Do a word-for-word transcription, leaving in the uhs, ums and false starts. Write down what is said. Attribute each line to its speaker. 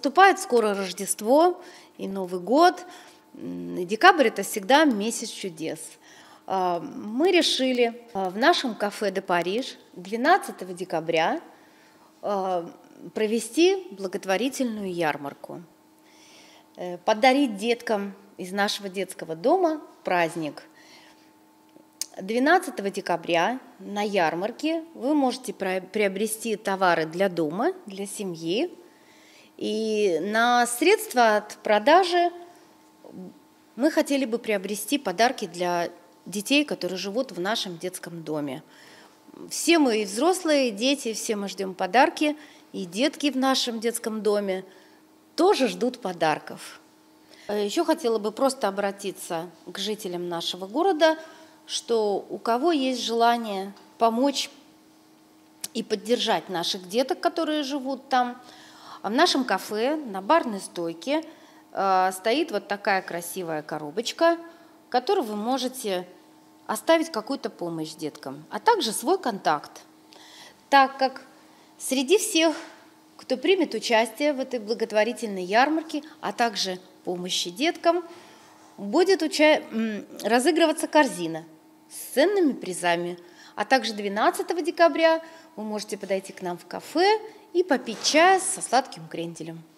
Speaker 1: Наступает скоро Рождество и Новый год. Декабрь – это всегда месяц чудес. Мы решили в нашем кафе «Де Париж» двенадцатого декабря провести благотворительную ярмарку, подарить деткам из нашего детского дома праздник. двенадцатого декабря на ярмарке вы можете приобрести товары для дома, для семьи. И на средства от продажи мы хотели бы приобрести подарки для детей, которые живут в нашем детском доме. Все мы, и взрослые, и дети, все мы ждем подарки, и детки в нашем детском доме тоже ждут подарков. Еще хотела бы просто обратиться к жителям нашего города, что у кого есть желание помочь и поддержать наших деток, которые живут там, в нашем кафе на барной стойке э, стоит вот такая красивая коробочка, в которой вы можете оставить какую-то помощь деткам, а также свой контакт, так как среди всех, кто примет участие в этой благотворительной ярмарке, а также помощи деткам, будет уча... разыгрываться корзина с ценными призами, а также двенадцатого декабря вы можете подойти к нам в кафе и попить чай со сладким кренделем.